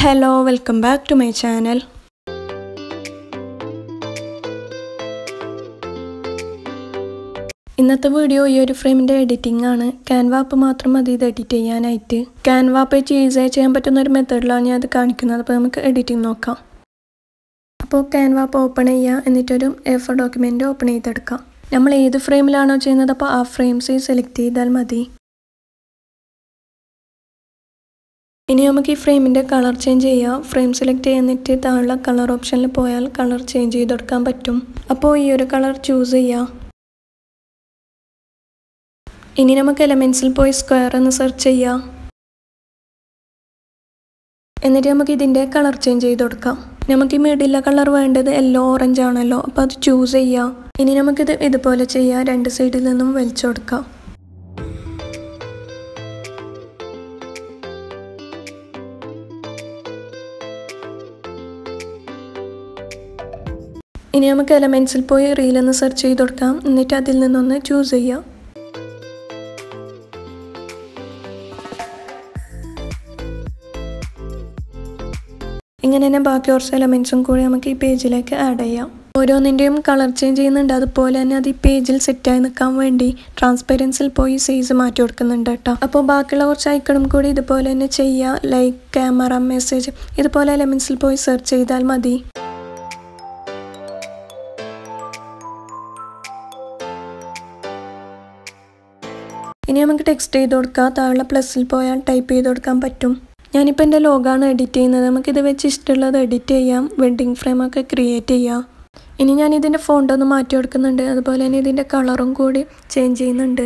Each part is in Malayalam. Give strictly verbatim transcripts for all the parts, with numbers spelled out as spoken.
Hello, welcome back to my channel. ഇന്നത്തെ വീഡിയോ ഈ ഒരു ഫ്രെയിമിന്റെ എഡിറ്റിംഗ് ആണ്. Canva ആപ്പ് മാത്രം മതി ഇത് എഡിറ്റ് ചെയ്യാനായിട്ട്. Canva ആപ്പ് വെച്ച് ഈസിയായി ചെയ്യാൻ പറ്റുന്ന ഒരു മെത്തേഡിലാണ് ഞാൻ അത് കാണിക്കുന്നത്. അപ്പോൾ നമുക്ക് എഡിറ്റിംഗ് നോക്കാം. അപ്പോൾ Canva ആപ്പ് ഓപ്പൺ ചെയ്യുക, എന്നിട്ടൊരു എ ഫോർ ഡോക്യുമെന്റ് ഓപ്പൺ ചെയ്തെടുക്കാം. നമ്മൾ ഏത് ഫ്രെയിമിലാണോ ചെയ്യുന്നത് അപ്പോൾ ആ ഫ്രെയിംസ് സെലക്ട് ചെയ്താൽ മതി. ഇനി നമുക്ക് ഈ ഫ്രെയിമിന്റെ കളർ ചേഞ്ച് ചെയ്യാം. ഫ്രെയിം സെലക്ട് ചെയ്തിട്ട് താഴെ കളർ ഓപ്ഷനിൽ പോയാൽ കളർ ചേഞ്ച് ചെയ്തെടുക്കാൻ പറ്റും. അപ്പോൾ ഈ ഒരു കളർ ചൂസ് ചെയ്യാം. ഇനി നമുക്ക് എലമെന്റ്സിൽ പോയി സ്ക്വയർ എന്ന് സെർച്ച് ചെയ്യാം. എന്നിട്ട് നമുക്ക് ഇതിന്റെ കളർ ചേഞ്ച് ചെയ്ത് കൊടുക്കാം. നമുക്ക് ഈ മിഡിലെ കളർ വേണ്ടത് യെല്ലോ ഓറഞ്ച് ആണല്ലോ, അപ്പോൾ അത് ചൂസ് ചെയ്യാം. ഇനി നമുക്കിത് ഇതുപോലെ ചെയ്യാം. രണ്ട് സൈഡിൽ നിന്നും വലിച്ചു കൊടുക്കാം. ഇനി നമുക്ക് എലമെന്റ്സിൽ പോയി റീൽ എന്ന് സെർച്ച് ചെയ്ത് കൊടുക്കാം. എന്നിട്ട് അതിൽ നിന്നൊന്ന് ചൂസ് ചെയ്യാം. ഇങ്ങനെ തന്നെ ബാക്കി കുറച്ച് എലമെന്റ്സും കൂടി നമുക്ക് ഈ പേജിലേക്ക് ആഡ് ചെയ്യാം. ഓരോന്നിൻ്റെയും കളർ ചേഞ്ച് ചെയ്യുന്നുണ്ട്. അതുപോലെ തന്നെ അത് ഈ പേജിൽ സെറ്റായി നിൽക്കാൻ വേണ്ടി ട്രാൻസ്പെറൻസിൽ പോയി സൈസ് മാറ്റി കൊടുക്കുന്നുണ്ട് കേട്ടോ. അപ്പോൾ ബാക്കിയുള്ള കുറച്ച് ഐക്കണും കൂടി ഇതുപോലെ തന്നെ ചെയ്യാം. ലൈക്ക്, ക്യാമറ, മെസ്സേജ്, ഇതുപോലെ എലമെന്റ്സിൽ പോയി സെർച്ച് ചെയ്താൽ മതി. ഇനി നമുക്ക് ടെക്സ്റ്റ് ചെയ്ത് കൊടുക്കാം. താഴെ പ്ലസ്സിൽ പോയാൽ ടൈപ്പ് ചെയ്ത് കൊടുക്കാൻ പറ്റും. ഞാനിപ്പോൾ എൻ്റെ ലോഗാണ് എഡിറ്റ് ചെയ്യുന്നത്. നമുക്കിത് വെച്ച് ഇഷ്ടമുള്ളത് എഡിറ്റ് ചെയ്യാം. വെഡ്ഡിങ് ഫ്രെയിമൊക്കെ ക്രിയേറ്റ് ചെയ്യാം. ഇനി ഞാൻ ഇതിൻ്റെ ഫോണ്ട് ഒന്ന് മാറ്റി കൊടുക്കുന്നുണ്ട്. അതുപോലെ തന്നെ ഇതിൻ്റെ കളറും കൂടി ചേഞ്ച് ചെയ്യുന്നുണ്ട്.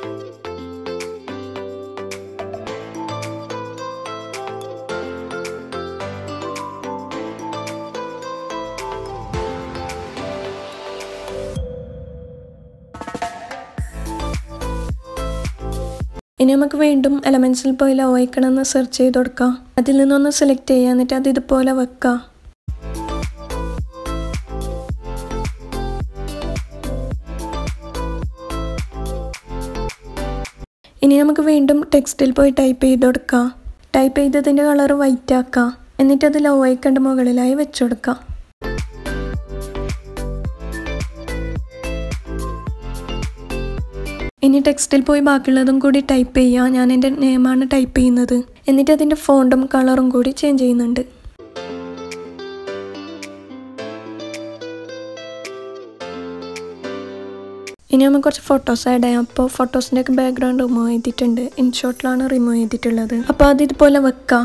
ഇനി നമുക്ക് വീണ്ടും എലമെന്റ്സിൽ പോയി ലോ ഐക്കൺ എന്ന് സെർച്ച് ചെയ്ത് കൊടുക്കാം. അതിൽ നിന്നൊന്ന് സെലക്ട് ചെയ്യുക, എന്നിട്ട് അത് ഇതുപോലെ വെക്കാം. ഇനി നമുക്ക് വീണ്ടും ടെക്സ്റ്റിൽ പോയി ടൈപ്പ് ചെയ്ത് കൊടുക്കാം. ടൈപ്പ് ചെയ്തതിൻ്റെ കളർ വൈറ്റ് ആക്കാം. എന്നിട്ട് അത് ലോ ഐക്കണിൻ്റെ മുകളിലായി വെച്ചു കൊടുക്കാം. ഇനി ടെക്സ്റ്റിൽ പോയി ബാക്കിയുള്ളതും കൂടി ടൈപ്പ് ചെയ്യുക. ഞാൻ എൻ്റെ നെയിമാണ് ടൈപ്പ് ചെയ്യുന്നത്. എന്നിട്ട് അതിൻ്റെ ഫോണ്ടും കളറും കൂടി ചേഞ്ച് ചെയ്യുന്നുണ്ട്. ഇനി നമുക്ക് കുറച്ച് ഫോട്ടോസ് ആഡ് ചെയ്യാം. അപ്പോൾ ഫോട്ടോസിൻ്റെ ഒക്കെ ബാക്ക്ഗ്രൗണ്ട് റിമൂവ് ചെയ്തിട്ടുണ്ട്. ഇൻഷോട്ടിലാണ് റിമൂവ് ചെയ്തിട്ടുള്ളത്. അപ്പോൾ അത് ഇതുപോലെ വെക്കാം.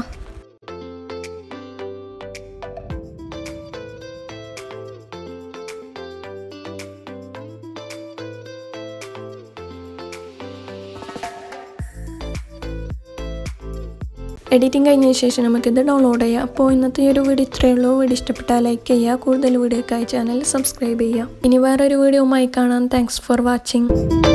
എഡിറ്റിംഗ് കഴിഞ്ഞ ശേഷം നമുക്കിത് ഡൗൺലോഡ് ചെയ്യാം. അപ്പോൾ ഇന്നത്തെ ഈ ഒരു വീഡിയോ ഇത്രയേ ഉള്ളൂ. വീഡിയോ ഇഷ്ടപ്പെട്ടാൽ ലൈക്ക് ചെയ്യുക. കൂടുതൽ വീഡിയോക്കായി ചാനൽ സബ്സ്ക്രൈബ് ചെയ്യുക. ഇനി വേറൊരു വീഡിയോയുമായി കാണാം. Thanks for watching.